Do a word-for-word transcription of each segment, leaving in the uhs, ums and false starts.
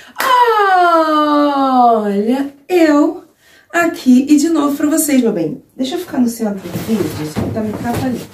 Olha, eu aqui e de novo pra vocês, meu bem. Deixa eu ficar no centro do vídeo, só tá me atrapalhando.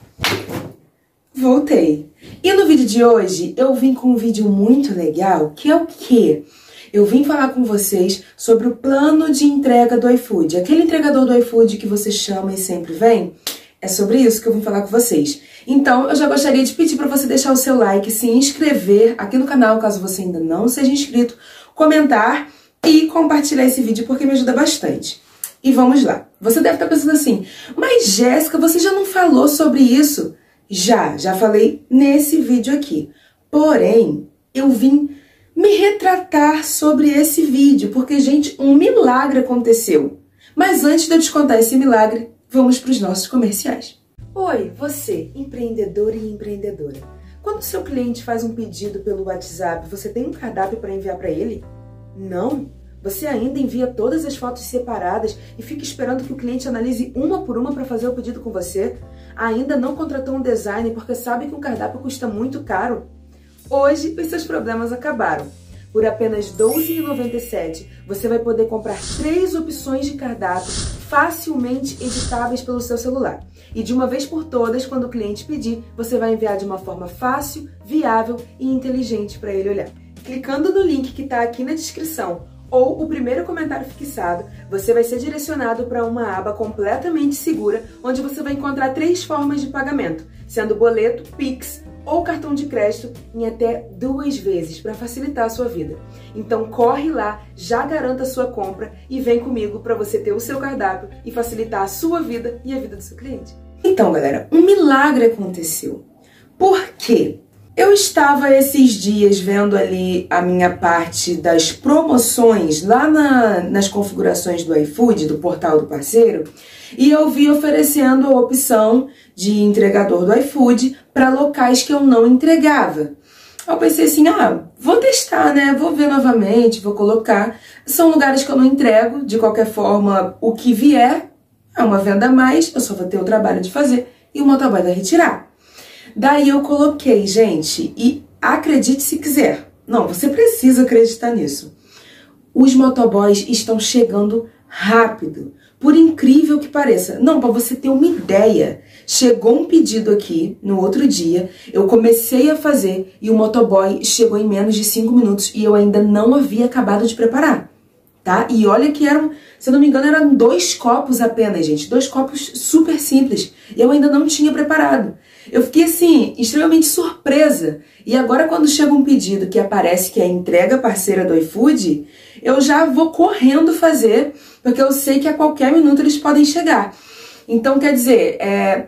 Voltei. E no vídeo de hoje, eu vim com um vídeo muito legal, que é o quê? Eu vim falar com vocês sobre o plano de entrega do iFood. Aquele entregador do iFood que você chama e sempre vem, é sobre isso que eu vim falar com vocês. Então, eu já gostaria de pedir para você deixar o seu like, se inscrever aqui no canal, caso você ainda não seja inscrito, comentar e compartilhar esse vídeo, porque me ajuda bastante. E vamos lá. Você deve estar pensando assim, mas Jéssica, você já não falou sobre isso? Já, já falei nesse vídeo aqui. Porém, eu vim me retratar sobre esse vídeo, porque, gente, um milagre aconteceu. Mas antes de eu te contar esse milagre, vamos para os nossos comerciais. Oi, você, empreendedor e empreendedora. Quando o seu cliente faz um pedido pelo WhatsApp, você tem um cardápio para enviar para ele? Não? Você ainda envia todas as fotos separadas e fica esperando que o cliente analise uma por uma para fazer o pedido com você? Ainda não contratou um designer porque sabe que um cardápio custa muito caro? Hoje, os seus problemas acabaram. Por apenas doze reais e noventa e sete centavos, você vai poder comprar três opções de cardápio facilmente editáveis pelo seu celular. E de uma vez por todas, quando o cliente pedir, você vai enviar de uma forma fácil, viável e inteligente para ele olhar. Clicando no link que está aqui na descrição ou o primeiro comentário fixado, você vai ser direcionado para uma aba completamente segura, onde você vai encontrar três formas de pagamento, sendo boleto, Pix ou cartão de crédito em até duas vezes, para facilitar a sua vida. Então corre lá, já garanta a sua compra e vem comigo para você ter o seu cardápio e facilitar a sua vida e a vida do seu cliente. Então, galera, um milagre aconteceu. Por quê? Eu estava esses dias vendo ali a minha parte das promoções lá na, nas configurações do iFood, do portal do parceiro, e eu vi oferecendo a opção de entregador do iFood para locais que eu não entregava. Eu pensei assim, ah, vou testar, né? Vou ver novamente, vou colocar. São lugares que eu não entrego, de qualquer forma, o que vier é uma venda a mais, eu só vou ter o trabalho de fazer e o motoboy vai retirar. Daí eu coloquei, gente, e acredite se quiser. Não, você precisa acreditar nisso. Os motoboys estão chegando rápido, por incrível que pareça. Não, para você ter uma ideia, chegou um pedido aqui no outro dia, eu comecei a fazer e o motoboy chegou em menos de cinco minutos e eu ainda não havia acabado de preparar, tá? E olha que eram, se eu não me engano, eram dois copos apenas, gente, dois copos super simples, e eu ainda não tinha preparado. Eu fiquei, assim, extremamente surpresa. E agora, quando chega um pedido que aparece que é a entrega parceira do iFood, eu já vou correndo fazer, porque eu sei que a qualquer minuto eles podem chegar. Então, quer dizer, é...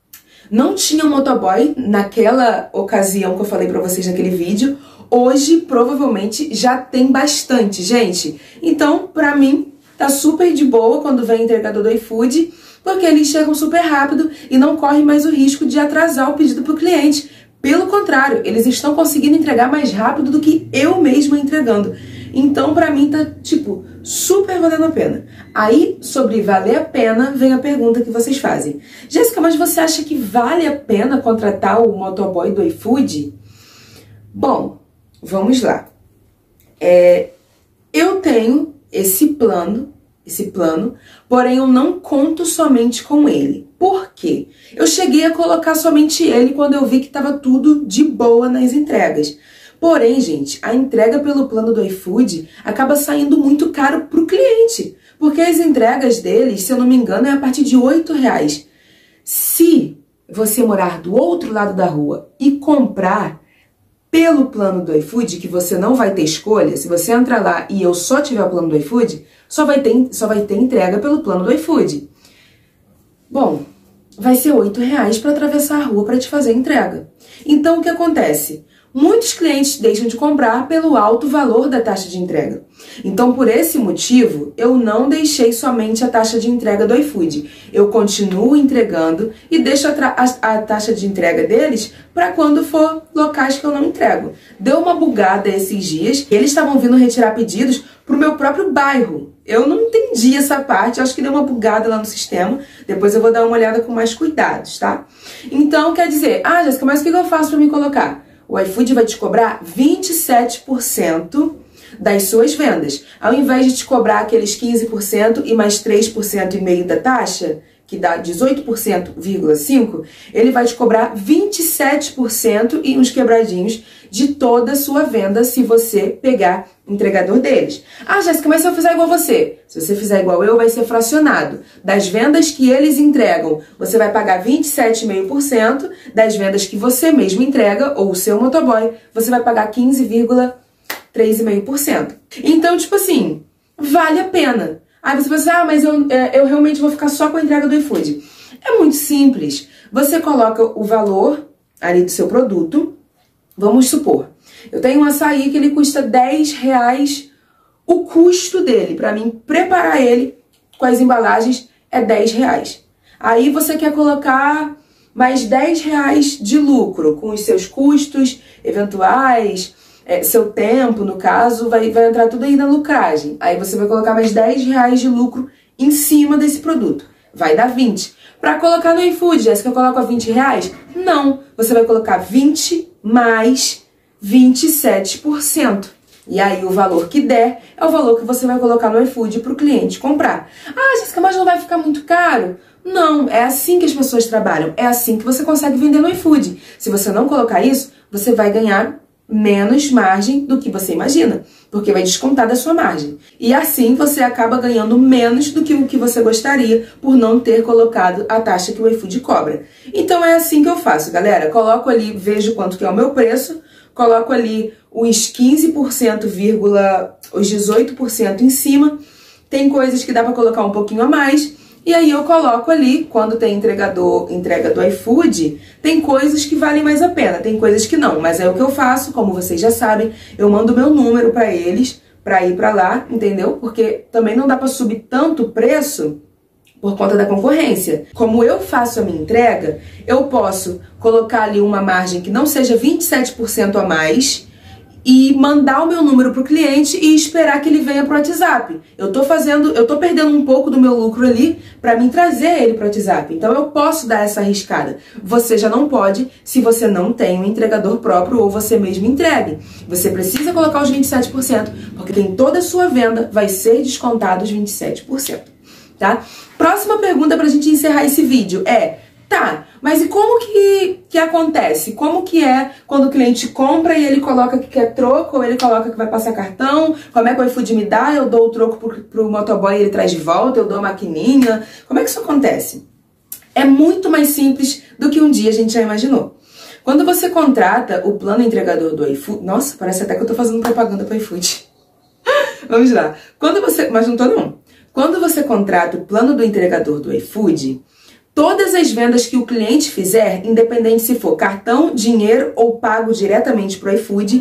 não tinha um motoboy naquela ocasião que eu falei pra vocês naquele vídeo. Hoje, provavelmente, já tem bastante, gente. Então, pra mim, tá super de boa quando vem o entregador do iFood, porque eles chegam super rápido e não correm mais o risco de atrasar o pedido para o cliente. Pelo contrário, eles estão conseguindo entregar mais rápido do que eu mesma entregando. Então, pra mim, tá, tipo, super valendo a pena. Aí, sobre valer a pena, vem a pergunta que vocês fazem. Jéssica, mas você acha que vale a pena contratar o motoboy do iFood? Bom, vamos lá. É, eu tenho esse plano, esse plano, porém eu não conto somente com ele. Por quê? Eu cheguei a colocar somente ele quando eu vi que estava tudo de boa nas entregas. Porém, gente, a entrega pelo plano do iFood acaba saindo muito caro para o cliente, porque as entregas deles, se eu não me engano, é a partir de oito reais. Se você morar do outro lado da rua e comprar pelo plano do iFood, que você não vai ter escolha, se você entrar lá e eu só tiver o plano do iFood, só vai ter, só vai ter entrega pelo plano do iFood. Bom, vai ser oito reais para atravessar a rua para te fazer a entrega. Então, o que acontece? Muitos clientes deixam de comprar pelo alto valor da taxa de entrega. Então, por esse motivo, eu não deixei somente a taxa de entrega do iFood. Eu continuo entregando e deixo a, a, a taxa de entrega deles para quando for locais que eu não entrego. Deu uma bugada esses dias, eles estavam vindo retirar pedidos para o meu próprio bairro. Eu não entendi essa parte, acho que deu uma bugada lá no sistema. Depois eu vou dar uma olhada com mais cuidados, tá? Então, quer dizer, ah, Jéssica, mas o que eu faço para me colocar? O iFood vai te cobrar vinte e sete por cento das suas vendas. Ao invés de te cobrar aqueles quinze por cento e mais três por cento e meio da taxa, que dá dezoito por cento, cinco por cento, ele vai te cobrar vinte e sete por cento e uns quebradinhos de toda a sua venda se você pegar o entregador deles. Ah, Jéssica, mas se eu fizer igual você? Se você fizer igual eu, vai ser fracionado. Das vendas que eles entregam, você vai pagar vinte e sete vírgula cinco por cento. Das vendas que você mesmo entrega, ou o seu motoboy, você vai pagar quinze vírgula três vírgula cinco por cento. Então, tipo assim, vale a pena. Aí você pensa, ah, mas eu, eu realmente vou ficar só com a entrega do iFood. É muito simples. Você coloca o valor ali do seu produto. Vamos supor, eu tenho um açaí que ele custa dez reais, o custo dele, para mim preparar ele com as embalagens, é dez reais. Aí você quer colocar mais dez reais de lucro com os seus custos eventuais, é, seu tempo, no caso, vai, vai entrar tudo aí na lucragem. Aí você vai colocar mais dez reais de lucro em cima desse produto. Vai dar vinte. Para colocar no iFood, Jéssica, eu coloco a vinte reais? Não. Você vai colocar vinte mais vinte e sete por cento. E aí o valor que der é o valor que você vai colocar no iFood para o cliente comprar. Ah, Jéssica, mas não vai ficar muito caro? Não, é assim que as pessoas trabalham. É assim que você consegue vender no iFood. Se você não colocar isso, você vai ganhar menos margem do que você imagina, porque vai descontar da sua margem. E assim você acaba ganhando menos do que o que você gostaria por não ter colocado a taxa que o iFood cobra. Então é assim que eu faço, galera. Coloco ali, vejo quanto que é o meu preço, coloco ali os quinze por cento, os dezoito por cento em cima. Tem coisas que dá para colocar um pouquinho a mais. E aí eu coloco ali, quando tem entregador, entrega do iFood, tem coisas que valem mais a pena, tem coisas que não. Mas é o que eu faço, como vocês já sabem, eu mando meu número para eles, para ir para lá, entendeu? Porque também não dá para subir tanto o preço por conta da concorrência. Como eu faço a minha entrega, eu posso colocar ali uma margem que não seja vinte e sete por cento a mais e mandar o meu número para o cliente e esperar que ele venha para o WhatsApp. Eu tô fazendo, eu tô perdendo um pouco do meu lucro ali para mim trazer ele para o WhatsApp. Então eu posso dar essa arriscada. Você já não pode se você não tem um entregador próprio ou você mesmo entregue. Você precisa colocar os vinte e sete por cento, porque em toda a sua venda vai ser descontado os vinte e sete por cento, tá? Próxima pergunta para a gente encerrar esse vídeo é: tá, mas e como que, que acontece? Como que é quando o cliente compra e ele coloca que quer troco, ou ele coloca que vai passar cartão? Como é que o iFood me dá? Eu dou o troco pro, pro motoboy e ele traz de volta, eu dou a maquininha. Como é que isso acontece? É muito mais simples do que um dia a gente já imaginou. Quando você contrata o plano entregador do iFood... Nossa, parece até que eu tô fazendo propaganda pro iFood. Vamos lá. Quando você... Mas não tô não. Quando você contrata o plano do entregador do iFood, todas as vendas que o cliente fizer, independente se for cartão, dinheiro ou pago diretamente para o iFood,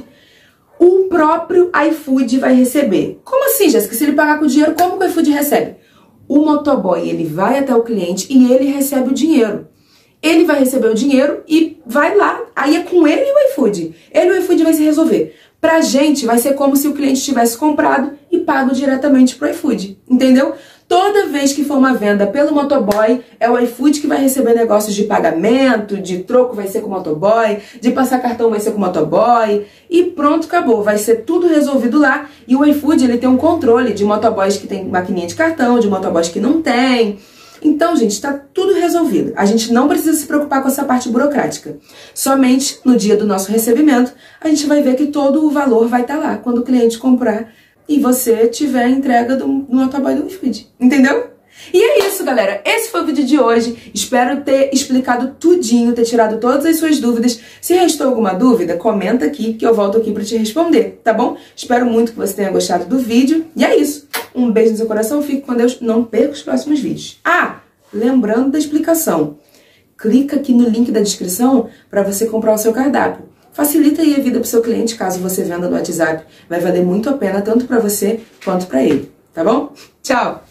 o próprio iFood vai receber. Como assim, Jéssica? Se ele pagar com dinheiro, como que o iFood recebe? O motoboy, ele vai até o cliente e ele recebe o dinheiro. Ele vai receber o dinheiro e vai lá. Aí é com ele e o iFood. Ele e o iFood vai se resolver. Pra gente, vai ser como se o cliente tivesse comprado e pago diretamente pro iFood. Entendeu? Toda vez que for uma venda pelo motoboy, é o iFood que vai receber negócios de pagamento, de troco vai ser com o motoboy, de passar cartão vai ser com o motoboy, e pronto, acabou. Vai ser tudo resolvido lá, e o iFood ele tem um controle de motoboys que tem maquininha de cartão, de motoboys que não tem. Então, gente, está tudo resolvido. A gente não precisa se preocupar com essa parte burocrática. Somente no dia do nosso recebimento, a gente vai ver que todo o valor vai estar lá quando o cliente comprar e você tiver a entrega do, do motoboy do iFood. Entendeu? E é isso, galera. Esse foi o vídeo de hoje. Espero ter explicado tudinho, ter tirado todas as suas dúvidas. Se restou alguma dúvida, comenta aqui que eu volto aqui para te responder, tá bom? Espero muito que você tenha gostado do vídeo. E é isso. Um beijo no seu coração. Fique com Deus. Não perca os próximos vídeos. Ah, lembrando da explicação. Clica aqui no link da descrição para você comprar o seu cardápio. Facilita aí a vida pro seu cliente caso você venda no WhatsApp. Vai valer muito a pena tanto para você quanto para ele, tá bom? Tchau!